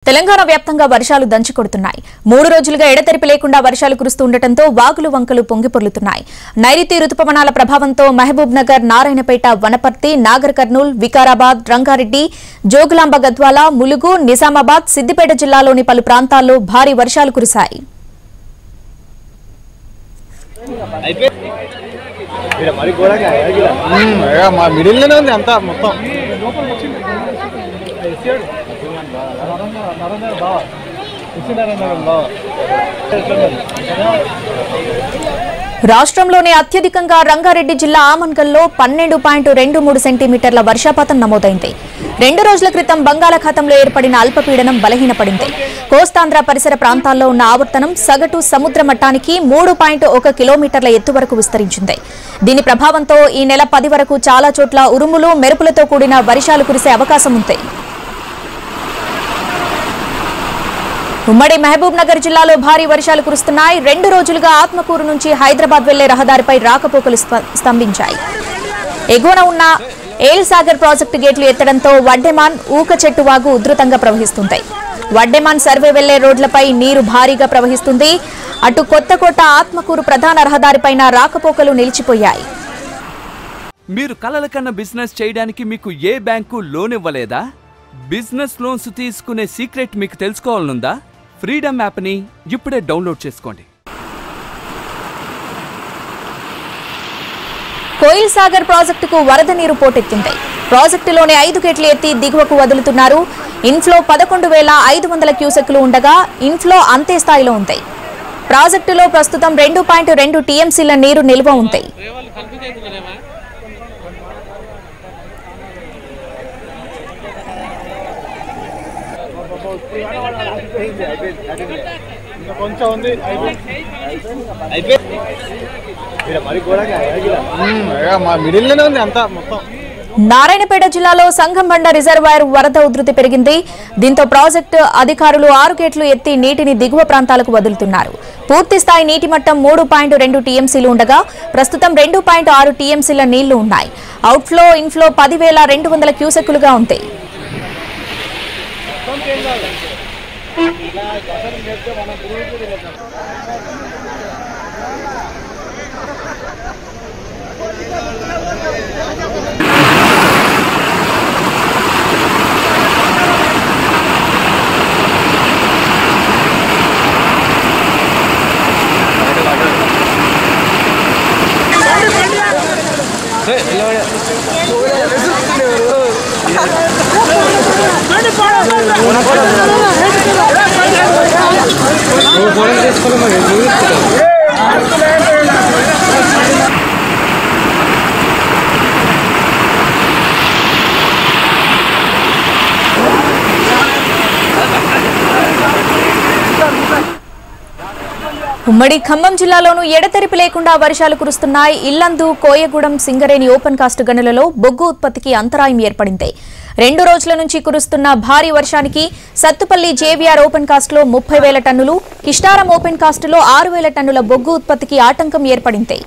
తెలంగాణ వ్యాప్తంగా వర్షాలు దంచుకొడుతున్నాయి. 3 రోజులుగా ఎడతెరిపి లేకుండా వర్షాలు కురుస్తుండటంతో వాగులు వంకలు పొంగిపొర్లుతున్నాయి. నైరుతి రుతుపవనాల ప్రభావంతో మహబూబ్ నగర్, నారాయణపేట, వనపర్తి, నాగర్ కర్నూల్, వికారాబాద్, రంగారెడ్డి, జోగులాంబ గద్వాల, ములుగు, నిజామాబాద్, సిద్దిపేట జిల్లాలోని పలు ప్రాంతాల్లో భారీ వర్షాలు కురిశాయి. రాష్ట్రంలోనే అత్యధికంగా రంగారెడ్డి జిల్లా ఆమన్గల్లో 12.23 సెంటీమీటర్ల వర్షపాతం నమోదైంది. 2 రోజుల క్రితం బంగాళాఖాతంలో ఏర్పడిన అల్పపీడనం బలహీనపడింది. కోస్తాంధ్ర పరిసర ప్రాంతాల్లో ఉన్న ఆవర్తనం సగటు సముద్ర మట్టానికి 3.1 కిలోమీటర్ల ఎత్తు వరకు విస్తరించింది. దీని ప్రభావంతో ఈ నెల 10 వరకు చాలా చోట్ల ఉరుములు, మెరుపులతో కూడిన వర్షాలు కురిసే అవకాశం ఉంది. ఉమ్మడి మహబూబ్ నగర్ జిల్లాలో భారీ వర్షాలు కురుస్తున్నాయి. 2 రోజులుగా ఆత్మకూరు నుంచి హైదరాబాద్ వెళ్లే రహదారిపై రాకపోకలు స్తంభించాయి. ఎగువన ఉన్న ఏల్ సాగర్ ప్రాజెక్టు గేట్లు ఎత్తడంతో వడ్డెమాన్, ఊక చెట్టు వాగు ఉధృతంగా ప్రవహిస్తుంది. వడ్డెమాన్ సర్వే వెళ్లే రోడ్లపై నీరు భారీగా ప్రవహిస్తుంది. అటు కొత్తకోట, ఆత్మకూరు ప్రధాన రహదారిపైన రాకపోకలు నిలిచిపోయాయి. మీరు కలల కన్నా బిజినెస్ చేయడానికి మీకు ఏ బ్యాంకు లోన్ ఇవ్వలేదా? బిజినెస్ లోన్స్ తీసుకునే సీక్రెట్ మీకు తెలుసుకోవాలనుందా? ఫ్రీడమ్ యాప్ని ఇప్పుడే డౌన్లోడ్ చేసుకోండి. కోయిల్ సాగర్ ప్రాజెక్టుకు వరద నీరు పోటెత్తింది. ప్రాజెక్టులోని 5 గేట్లు ఎత్తి దిగువకు వదులుతున్నారు. ఇన్ఫ్లో 11,500 క్యూసెక్లు ఉండగా ఇన్ఫ్లో అంతే స్థాయిలో ఉంది. ప్రాజెక్టులో ప్రస్తుతం 2.2 టీఎంసీల నీరు నిల్వ ఉంది. నారాయణపేట జిల్లాలో సంగంబండ రిజర్వాయర్ వరద ఉధృతి పెరిగింది. దీంతో ప్రాజెక్టు అధికారులు 6 గేట్లు ఎత్తి నీటిని దిగువ ప్రాంతాలకు వదులుతున్నారు. పూర్తి స్థాయి నీటి మట్టం 3.2 టీఎంసీలు ఉండగా ప్రస్తుతం 2.6 టీఎంసీల నీళ్లు ఉన్నాయి. అవుట్ఫ్లో, ఇన్ఫ్లో 10,200 క్యూసెక్కులుగా ఉంది. ఉమ్మడి ఖమ్మం జిల్లాలోనూ ఎడతెరిపి లేకుండా వర్షాలు కురుస్తున్నాయి. ఇల్లందు, కోయగూడెం, సింగరేణి ఓపెన్ కాస్ట్ గనులలో బొగ్గు ఉత్పత్తికి అంతరాయం ఏర్పడింది. 2 రోజుల నుంచి కురుస్తున్న భారీ వర్షానికి సత్తుపల్లి జేవీఆర్ ఓపెన్ కాస్ట్లో 30,000 టన్నులు, కిష్టారం ఓపెన్ కాస్ట్లో 6,000 టన్నుల బొగ్గు ఉత్పత్తికి ఆటంకం ఏర్పడింది.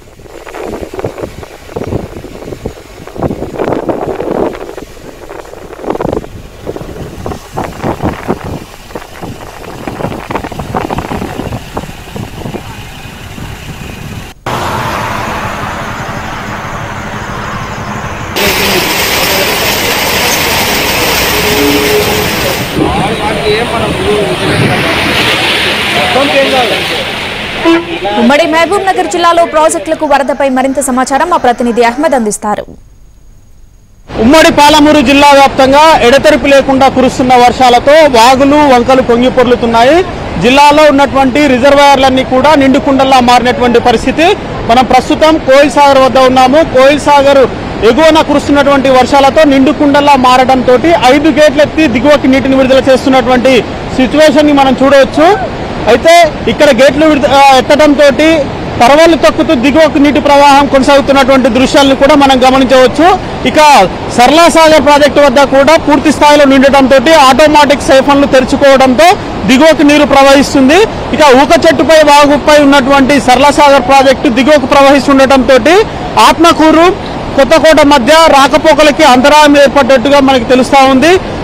ఉమ్మడి మహబూబ్ నగర్ జిల్లాలో ప్రాజెక్టులకు వరదపై మరింత సమాచారం మా ప్రతినిధి అహ్మద్ అందిస్తారు. ఉమ్మడి పాలమూరు జిల్లా వ్యాప్తంగా ఎడతెరిపి లేకుండా కురుస్తున్న వర్షాలతో వాగులు, వంకలు పొంగిపొర్లుతున్నాయి. జిల్లాలో ఉన్నటువంటి రిజర్వాయర్లన్నీ కూడా నిండుకుండల్లా మారినటువంటి పరిస్థితి. మనం ప్రస్తుతం కోయిల్ సాగర్ వద్ద ఉన్నాము. కోయిల్ సాగర్ ఎగువన కురుస్తున్నటువంటి వర్షాలతో నిండుకుండల్లా మారడంతో 5 గేట్లు ఎత్తి దిగువకి నీటిని విడుదల చేస్తున్నటువంటి సిచ్యువేషన్ ని మనం చూడవచ్చు. అయితే ఇక్కడ గేట్లు ఎత్తడంతో పరవళ్లు తొక్కుతూ దిగువకు నీటి ప్రవాహం కొనసాగుతున్నటువంటి దృశ్యాలను కూడా మనం గమనించవచ్చు. ఇక సర్లాసాగర్ ప్రాజెక్టు వద్ద కూడా పూర్తి స్థాయిలో నిండటంతో ఆటోమేటిక్ సైఫన్లు తెరుచుకోవడంతో దిగువకు నీరు ప్రవహిస్తుంది. ఇక ఊక చెట్టుపై వాగుపై ఉన్నటువంటి సర్లాసాగర్ ప్రాజెక్టు దిగువకు ప్రవహిస్తుండటంతో ఆత్మకూరు, కొత్తకోట మధ్య రాకపోకలకి అంతరాయం ఏర్పడ్డట్టుగా మనకు తెలుస్తా ఉంది.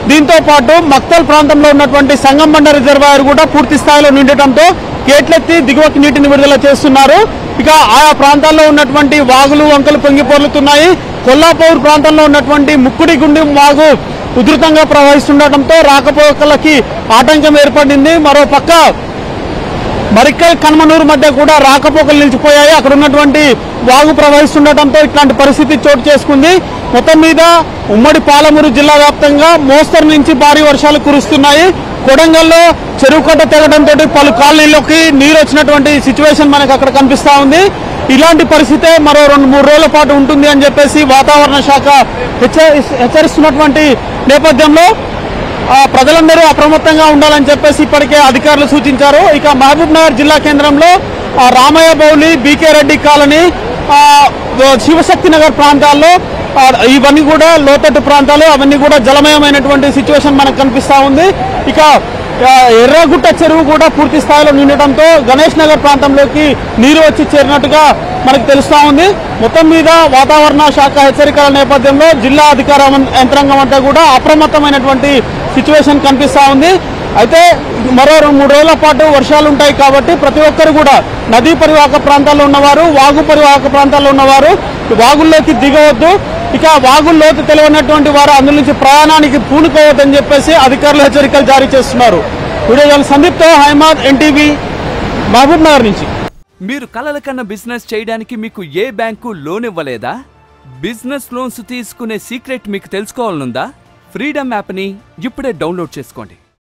దీంతో పాటు మక్తల్ ప్రాంతంలో ఉన్నటువంటి సంగంబండ రిజర్వాయర్ కూడా పూర్తి స్థాయిలో నిండటంతో గేట్లెత్తి దిగువకి నీటిని విడుదల చేస్తున్నారు. ఇక ఆయా ప్రాంతాల్లో ఉన్నటువంటి వాగులు వంకలు పొంగి పొర్లుతున్నాయి. కొల్లాపూర్ ప్రాంతంలో ఉన్నటువంటి ముక్కుడి గుండి వాగు ఉధృతంగా ప్రవహిస్తుండటంతో రాకపోకలకి ఆటంకం ఏర్పడింది. మరో పక్క మరిక్కల్ కన్మనూరు మధ్య కూడా రాకపోకలు నిలిచిపోయాయి. అక్కడ ఉన్నటువంటి వాగు ప్రవహిస్తుండటంతో ఇట్లాంటి పరిస్థితి చోటు చేసుకుంది. మొత్తం మీద ఉమ్మడి పాలమూరు జిల్లా వ్యాప్తంగా మోస్తరు నుంచి భారీ వర్షాలు కురుస్తున్నాయి. కొడంగల్లో చెరువు కట్ట తెగడంతో పలు కాలనీల్లోకి నీరు వచ్చినటువంటి సిచ్యువేషన్ మనకు అక్కడ కనిపిస్తా ఉంది. ఇలాంటి పరిస్థితే మరో 2-3 రోజుల పాటు ఉంటుంది అని చెప్పేసి వాతావరణ శాఖ హెచ్చరిస్తున్నటువంటి నేపథ్యంలో ప్రజలందరూ అప్రమత్తంగా ఉండాలని చెప్పేసి ఇప్పటికే అధికారులు సూచించారు. ఇక మహబూబ్ నగర్ జిల్లా కేంద్రంలో రామయ్య బౌలి, బీకే రెడ్డి కాలనీ, శివశక్తి నగర్ ప్రాంతాల్లో ఇవన్నీ కూడా లోతట్టు ప్రాంతాలు, అవన్నీ కూడా జలమయమైనటువంటి సిచ్యువేషన్ మనకు కనిపిస్తా ఉంది. ఇక ఎర్రగుట్ట చెరువు కూడా పూర్తి స్థాయిలో నిండటంతో గణేష్ నగర్ ప్రాంతంలోకి నీరు వచ్చి చేరినట్టుగా మనకు తెలుస్తా ఉంది. మొత్తం మీద వాతావరణ శాఖ హెచ్చరికల నేపథ్యంలో జిల్లా అధికార యంత్రాంగం అంతా కూడా అప్రమత్తమైనటువంటి సిచ్యువేషన్ కనిపిస్తా ఉంది. అయితే మరో 2-3 రోజుల పాటు వర్షాలు ఉంటాయి కాబట్టి ప్రతి ఒక్కరు కూడా నదీ పరివాహక ప్రాంతాల్లో ఉన్నవారు, వాగు పరివాహక ప్రాంతాల్లో ఉన్నవారు వాగుల్లోకి దిగవద్దు. ఇక వాగుల్లోకి తెలియనటువంటి వారు అందులో నుంచి ప్రయాణానికి పూనుకోవద్దని చెప్పేసి అధికారులు హెచ్చరికలు జారీ చేస్తున్నారు. వీడియో సందీప్తో హైమాద్, ఎన్టీవీ, మహబూబ్ నగర్ నుంచి. మీరు కలల కన్నా బిజినెస్ చేయడానికి మీకు ఏ బ్యాంకు లోన్ ఇవ్వలేదా? బిజినెస్ లోన్స్ తీసుకునే సీక్రెట్ మీకు తెలుసుకోవాలనుందా? ఫ్రీడమ్ యాప్ని ఇప్పుడే డౌన్లోడ్ చేసుకోండి.